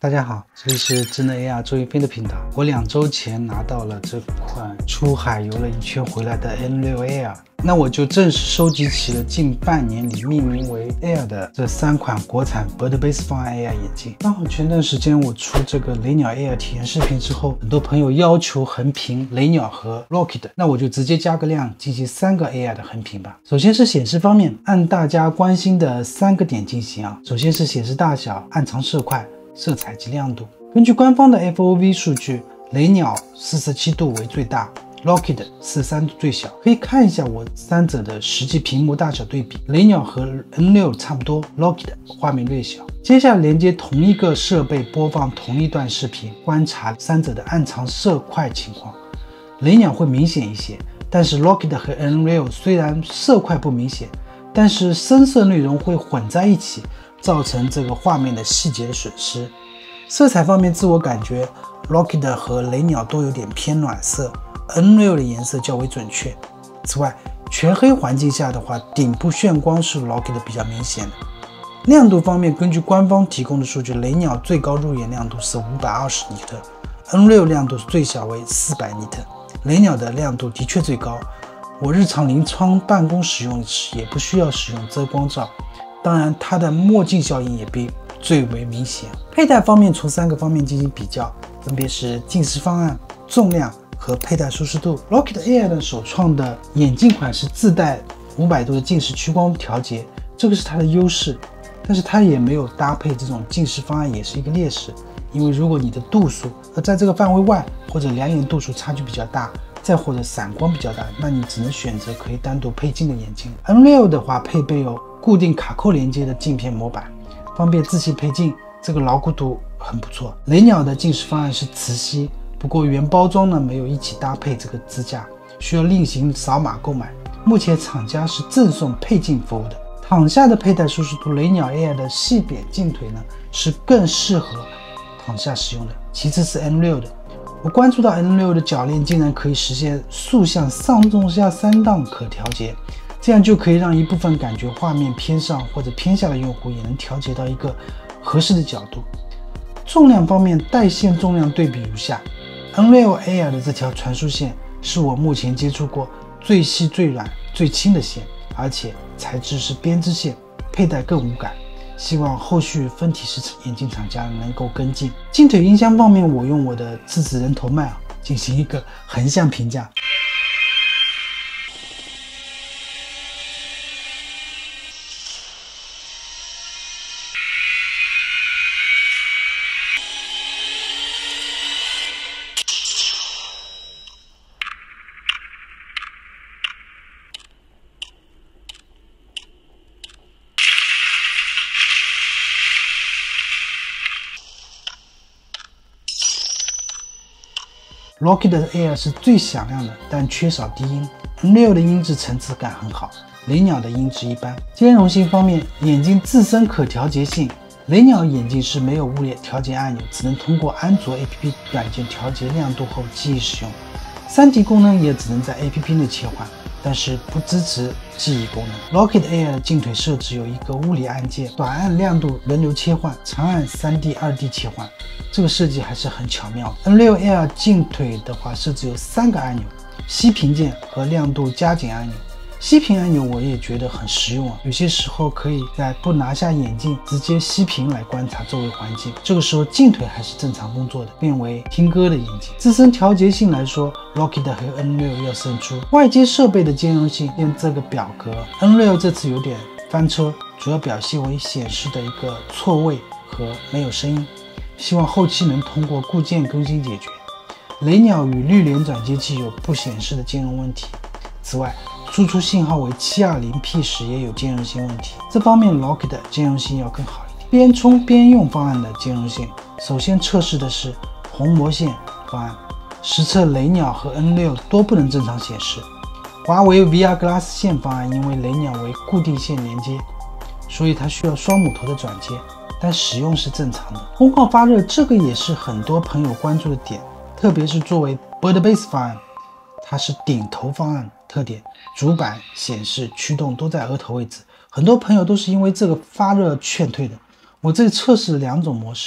大家好，这里是智能 AR 周一飞的频道。我2周前拿到了这款出海游了一圈回来的 N6 Air， 那我就正式收集了近半年里命名为 Air 的这3款国产 Bird Base 方案 AR 眼镜。刚好前段时间我出这个雷鸟 Air 体验视频之后，很多朋友要求横屏雷鸟和 Rocket， 那我就直接加个量进行3个 Air 的横屏吧。首先是显示方面，按大家关心的3个点进行啊。首先是显示大小、暗藏色块、色彩及亮度。根据官方的 FOV 数据，雷鸟47度为最大， Rocket 43度最小。可以看一下我3者的实际屏幕大小对比，雷鸟和 N6 差不多， Rocket 画面略小。接下来连接同一个设备播放同一段视频，观察3者的暗藏色块情况。雷鸟会明显一些，但是 Rocket 和 N6 虽然色块不明显，但是深色内容会混在一起，造成这个画面的细节的损失。色彩方面，自我感觉 Rocket 和雷鸟都有点偏暖色， N6 的颜色较为准确。此外，全黑环境下的话，顶部眩光是 Rocket 比较明显的。亮度方面，根据官方提供的数据，雷鸟最高入眼亮度是520尼特， N6 亮度最小为400尼特。雷鸟的亮度的确最高，我日常临窗办公使用时也不需要使用遮光罩，当然它的墨镜效应也比最为明显。佩戴方面，从3个方面进行比较，分别是近视方案、重量和佩戴舒适度。 Rocket Air 的首创的眼镜款是自带500度的近视屈光调节，这个是它的优势，但是它也没有搭配这种近视方案，也是一个劣势。因为如果你的度数在这个范围外，或者两眼度数差距比较大，再或者散光比较大，那你只能选择可以单独配镜的眼镜。 N6 的话配备有固定卡扣连接的镜片模板，方便自行配镜，这个牢固度很不错。雷鸟的近视方案是磁吸，不过原包装呢没有一起搭配这个支架，需要另行扫码购买。目前厂家是赠送配镜服务的。躺下的佩戴舒适度，雷鸟 Air 的细扁镜腿呢是更适合躺下使用的。其次是 N6 的，我关注到 N6 的铰链竟然可以实现竖向上中下3档可调节，这样就可以让一部分感觉画面偏上或者偏下的用户也能调节到一个合适的角度。重量方面，带线重量对比如下， N6 Air 的这条传输线是我目前接触过最细最软最轻的线，而且材质是编织线，佩戴更无感。希望后续分体式眼镜厂家能够跟进。镜腿音箱方面，我用我的自制人头麦进行一个横向评价。Rocket Air 是最响亮的，但缺少低音。N6 的音质层次感很好，雷鸟的音质一般。兼容性方面，眼镜自身可调节性，雷鸟眼镜是没有物理调节按钮，只能通过安卓 APP 软件调节亮度后记忆使用。3D 功能也只能在 APP 内切换，但是不支持记忆功能。Rocket Air 的镜腿设置有一个物理按键，短按亮度轮流切换，长按 3D、2D 切换，这个设计还是很巧妙的。N6 Air 镜腿的话设置有3个按钮，熄屏键和亮度加减按钮。熄屏按钮我也觉得很实用啊，有些时候可以在不拿下眼镜直接熄屏来观察周围环境，这个时候镜腿还是正常工作的，变为听歌的眼镜。自身调节性来说， Rocket 和 N6 要胜出。外接设备的兼容性，见这个表格， N6 这次有点翻车，主要表现为显示的一个错位和没有声音，希望后期能通过固件更新解决。雷鸟与绿联转接器有不显示的兼容问题，此外输出信号为 720p 时也有兼容性问题，这方面 Rocket 的兼容性要更好一点。边充边用方案的兼容性，首先测试的是虹膜线方案，实测雷鸟和 N6 都不能正常显示。华为 VR Glass 线方案，因为雷鸟为固定线连接，所以它需要双母头的转接，但使用是正常的。功耗发热，这个也是很多朋友关注的点，特别是作为 Bird Base 方案，它是顶头方案，特点主板、显示、驱动都在额头位置，很多朋友都是因为这个发热劝退的。我这里测试了2种模式，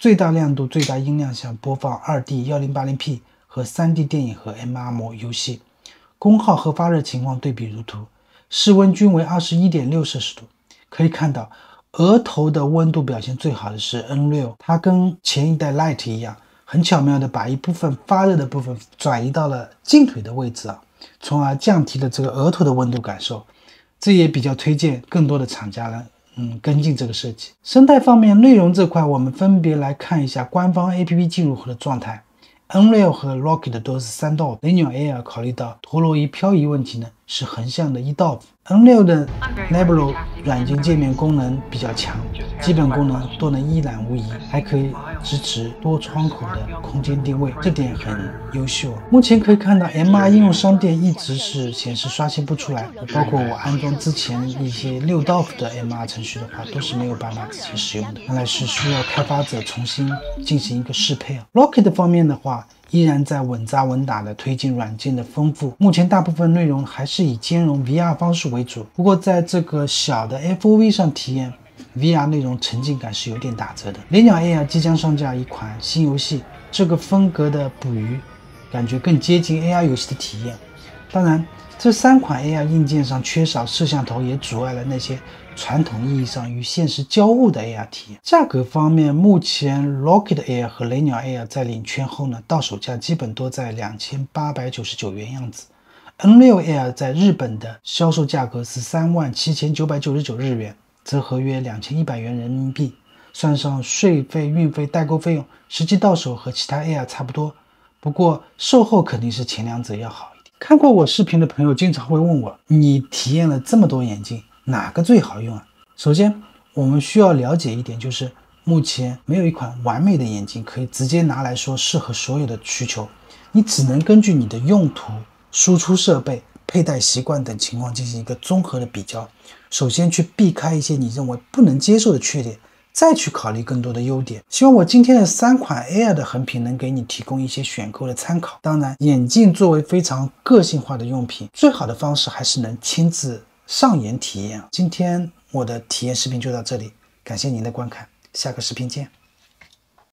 最大亮度、最大音量下播放 2D 1080p 和 3D 电影和 MR 模游戏。功耗和发热情况对比如图，室温均为 21.6 摄氏度。可以看到，额头的温度表现最好的是 N6， 它跟前一代 Lite 一样，很巧妙的把一部分发热的部分转移到了近腿的位置从而降低了这个额头的温度感受。这也比较推荐更多的厂家呢，跟进这个设计。生态方面，内容这块我们分别来看一下官方 APP 进入后的状态。Unreal 和 Rocket 都是3 DOF， 雷鸟 Air 考虑到陀螺仪漂移问题呢，是横向的1 DOF。Unreal 的 Nebula 软件界面功能比较强，基本功能都能一览无遗，还可以支持多窗口的空间定位，这点很优秀。目前可以看到 MR 应用商店一直是显示刷新不出来，包括我安装之前一些6 DOF 的 MR 程序的话，都是没有办法直接使用的，看来是需要开发者重新进行一个适配。Rocket 方面的话，依然在稳扎稳打的推进软件的丰富，目前大部分内容还是以兼容 VR 方式为主，不过在这个小的 FOV 上体验 VR 内容沉浸感是有点打折的。雷鸟 Air 即将上架一款新游戏，这个风格的捕鱼感觉更接近 AR 游戏的体验。当然，这3款 AR 硬件上缺少摄像头，也阻碍了那些传统意义上与现实交互的 AR 体验。价格方面，目前 Rocket Air 和雷鸟 Air 在领圈后呢，到手价基本都在2899元样子。N6 Air 在日本的销售价格是37999日元，折合约2100元人民币，算上税费、运费、代购费用，实际到手和其他 Air 差不多。不过售后肯定是前两者要好一点。看过我视频的朋友经常会问我，你体验了这么多眼镜，哪个最好用啊？首先，我们需要了解一点，就是目前没有一款完美的眼镜可以直接拿来说适合所有的需求，你只能根据你的用途、输出设备、佩戴习惯等情况进行一个综合的比较。首先去避开一些你认为不能接受的缺点，再去考虑更多的优点。希望我今天的3款 Air 的横屏能给你提供一些选购的参考。当然，眼镜作为非常个性化的用品，最好的方式还是能亲自上眼体验。今天我的体验视频就到这里，感谢您的观看，下个视频见。